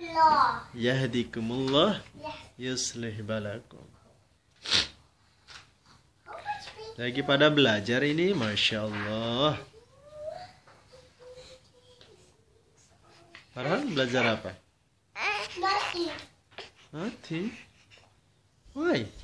Yahdikumullah yuslih balakum. Lagi pada belajar ini, Masya Allah. Farhan belajar apa? Mati. Mati. Why?